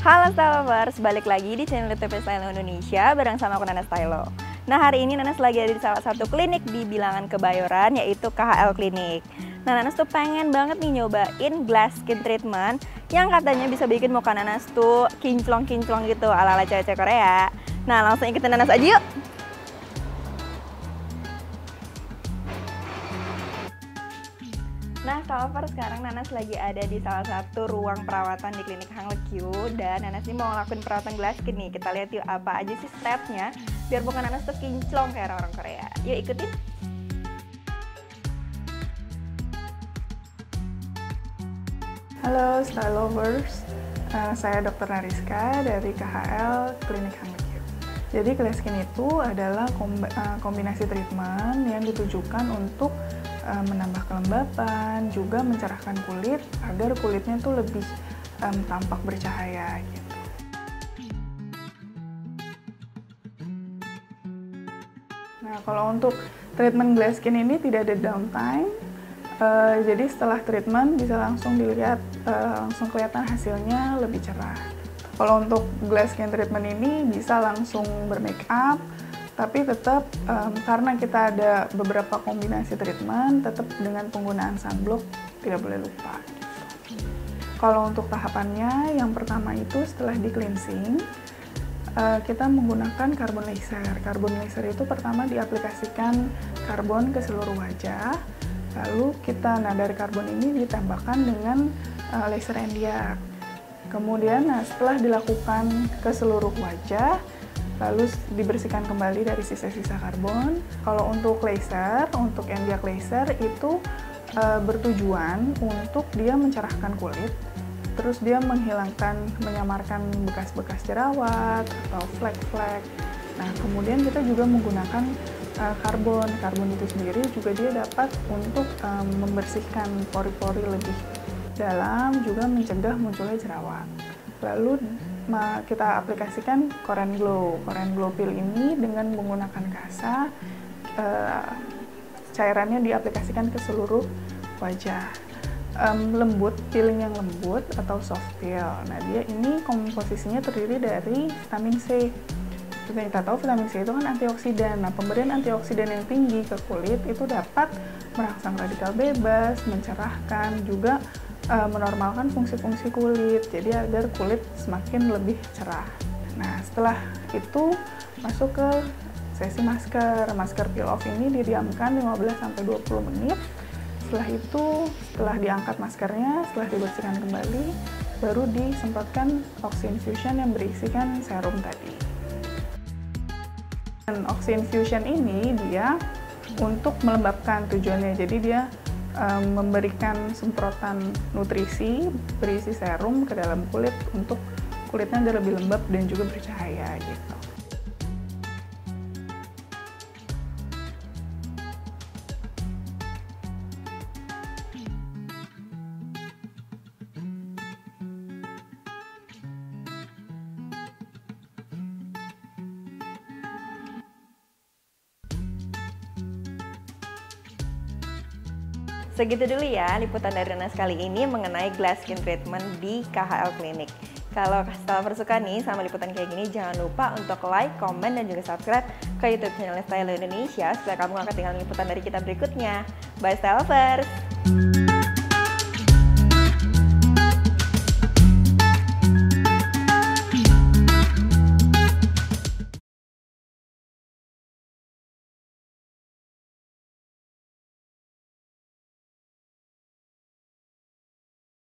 Halo Stylovers, balik lagi di channel YouTube Stylo Indonesia bareng sama aku Nana Stylo. Nah, hari ini Nanas lagi ada di salah satu klinik di Bilangan Kebayoran, yaitu KHL Clinic. Nah, Nanas tuh pengen banget nih nyobain glass skin treatment yang katanya bisa bikin muka Nanas tuh kinclong-kinclong gitu ala-ala cewek-cewek Korea. Nah, langsung ikutin Nanas aja yuk! Nah, Stylovers, sekarang Nanas lagi ada di salah satu ruang perawatan di klinik Hang Lekyu. Dan Nanas ini mau ngelakuin perawatan glass skin nih. Kita lihat yuk apa aja sih stepnya biar muka Nanas tuh kinclong kayak orang-orang Korea. Yuk ikutin! Halo Stylovers, saya Dr. Nariska dari KHL Klinik Hang Lekyu. Jadi glass skin itu adalah kombinasi treatment yang ditujukan untuk menambah kelembapan, juga mencerahkan kulit agar kulitnya tuh lebih tampak bercahaya gitu. Nah, kalau untuk treatment glass skin ini tidak ada downtime. Jadi setelah treatment bisa langsung dilihat, langsung kelihatan hasilnya lebih cerah. Kalau untuk glass skin treatment ini bisa langsung bermake up, tapi tetap karena kita ada beberapa kombinasi treatment, tetap dengan penggunaan sunblock tidak boleh lupa. Kalau untuk tahapannya, yang pertama itu setelah di cleansing, kita menggunakan carbon laser. Carbon laser itu pertama diaplikasikan karbon ke seluruh wajah, lalu dari karbon ini ditambahkan dengan laser Nd:YAG. Kemudian setelah dilakukan ke seluruh wajah, lalu dibersihkan kembali dari sisa-sisa karbon. Kalau untuk laser, untuk Nd:YAG laser itu bertujuan untuk dia mencerahkan kulit, terus dia menyamarkan bekas-bekas jerawat atau flek-flek. Nah, kemudian kita juga menggunakan karbon itu sendiri juga dia dapat untuk membersihkan pori-pori lebih dalam, juga mencegah munculnya jerawat. Lalu kita aplikasikan Korean Glow Peel ini dengan menggunakan kasa, cairannya diaplikasikan ke seluruh wajah. Peeling yang lembut atau soft peel. Nah, dia ini komposisinya terdiri dari vitamin C. Seperti kita tahu, vitamin C itu kan antioksidan. Nah, pemberian antioksidan yang tinggi ke kulit itu dapat merangsang radikal bebas, mencerahkan, juga menormalkan fungsi-fungsi kulit, jadi agar kulit semakin lebih cerah. Nah, setelah itu masuk ke sesi masker. Masker peel off ini didiamkan 15-20 menit. Setelah itu, setelah diangkat maskernya, setelah dibersihkan kembali, baru disemprotkan Oxy Infusion yang berisikan serum tadi. Dan Oxy Infusion ini dia untuk melembabkan tujuannya, jadi dia memberikan semprotan nutrisi berisi serum ke dalam kulit untuk kulitnya agar lebih lembab dan juga bercahaya gitu. Segitu dulu ya liputan dari Nanas kali ini mengenai glass skin treatment di KHL Clinic. Kalau Stylovers suka nih sama liputan kayak gini, jangan lupa untuk like, komen, dan juga subscribe ke YouTube channel Stylo Indonesia supaya kamu gak ketinggalan liputan dari kita berikutnya. Bye Stylovers!